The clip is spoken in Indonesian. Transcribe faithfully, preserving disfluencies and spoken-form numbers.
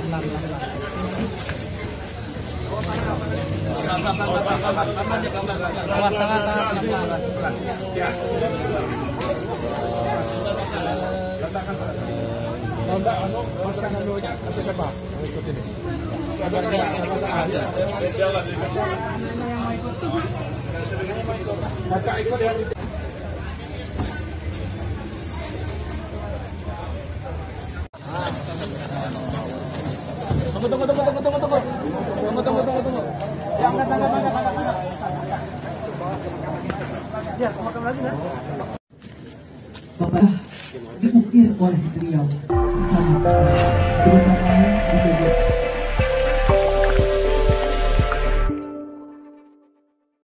Lomba anu pasangan dulunya atau siapa? Ikut ini. Ada ada. Kakak ikut ya. Tunggu tunggu tunggu tunggu tunggu tunggu. Tunggu tunggu tunggu tunggu. Ya, angkat angkat angkat angkat angkat. Ya, makan lagi kan? Bapak diukir oleh beliau bersama terutama